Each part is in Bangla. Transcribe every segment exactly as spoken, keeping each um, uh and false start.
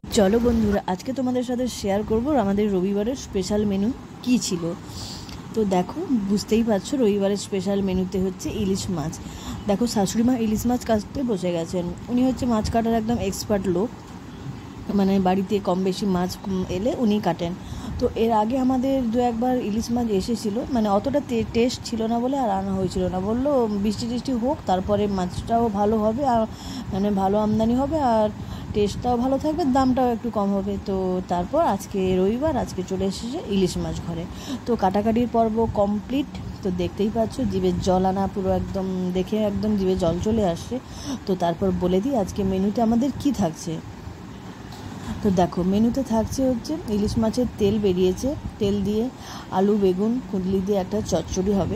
চলো বন্ধুরা, আজকে তোমাদের সাথে শেয়ার করব আমাদের রবিবারের স্পেশাল মেনু কি ছিল। তো দেখো, বুঝতেই পারছো রবিবারের স্পেশাল মেনুতে হচ্ছে ইলিশ মাছ। দেখো, শাশুড়ি মা ইলিশ মাছ কাটতে বসে গেছেন। উনি হচ্ছে মাছ কাটার একদম এক্সপার্ট লোক, মানে বাড়িতে কম বেশি মাছ এলে উনি কাটেন। তো এর আগে আমাদের দু একবার ইলিশ মাছ এসেছিলো, মানে অতটা টেস্ট ছিল না বলে আর আনা হয়েছিল না। বললো বৃষ্টি টিষ্টি হোক, তারপরে মাছটাও ভালো হবে, আর মানে ভালো আমদানি হবে, আর টেস্টটাও ভালো থাকবে, দামটাও একটু কম হবে। তো তারপর আজকে রবিবার, আজকে চলে এসেছে ইলিশ মাছ ঘরে। তো কাটাকাটির পর্ব কমপ্লিট। তো দেখতেই পাচ্ছ জিভের জল আনা, পুরো একদম দেখে একদম জিভে জল চলে আসছে। তো তারপর বলে দিই আজকে মেনুতে আমাদের কি থাকছে। তো দেখো, মেনুতে থাকছে হচ্ছে ইলিশ মাছের তেল বেরিয়েছে, তেল দিয়ে আলু বেগুন কুঁদলি দিয়ে একটা চচ্চড়ি হবে।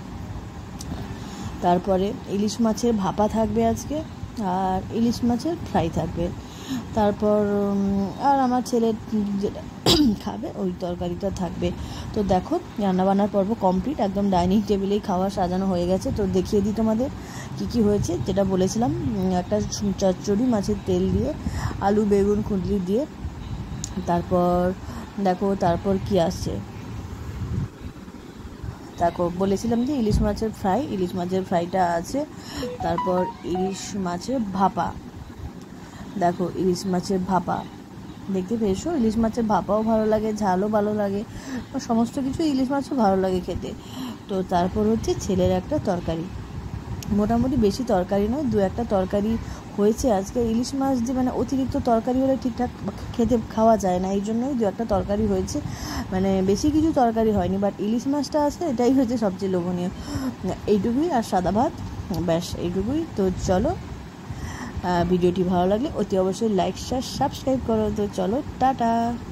তারপরে ইলিশ মাছের ভাপা থাকবে আজকে, আর ইলিশ মাছের ফ্রাই থাকবে। তারপর আর আমার ছেলে যেটা খাবে ওই তরকারিটা থাকবে। তো দেখো, রান্নাবান্নার পর্ব কমপ্লিট, একদম ডাইনিং টেবিলেই খাওয়া সাজানো হয়ে গেছে। তো দেখিয়ে দিই তোমাদের কী কী হয়েছে। যেটা বলেছিলাম, একটা চচ্চড়ি মাছের তেল দিয়ে আলু বেগুন কুঁদলি দিয়ে। তারপর দেখো, তারপর কি আসছে, দেখো বলেছিলাম যে ইলিশ মাছের ফ্রাই, ইলিশ মাছের ফ্রাইটা আছে। তারপর ইলিশ মাছের ভাপা, দেখো ইলিশ মাছের ভাপা দেখতে পেয়েছো। ইলিশ মাছের ভাপাও ভালো লাগে, ঝালও ভালো লাগে, সমস্ত কিছু ইলিশ মাছও ভালো লাগে খেতে। তো তারপর হচ্ছে ছেলের একটা তরকারি, মোটামুটি বেশি তরকারি নয়, দু একটা তরকারি হয়েছে আজকে। ইলিশ মাছ দিয়ে মানে অতিরিক্ত তরকারি হলে ঠিকঠাক খেতে খাওয়া যায় না, এই জন্যই দু একটা তরকারি হয়েছে, মানে বেশি কিছু তরকারি হয়নি। বাট ইলিশ মাছটা আছে, এটাই হচ্ছে সবচেয়ে লোভনীয়। এইটুকুই, আর সাদা ভাত, ব্যাস এইটুকুই। তো চলো, ভিডিওটি ভালো লাগলে অতি অবশ্যই লাইক শেয়ার সাবস্ক্রাইব করো। তো চলো, টাটা।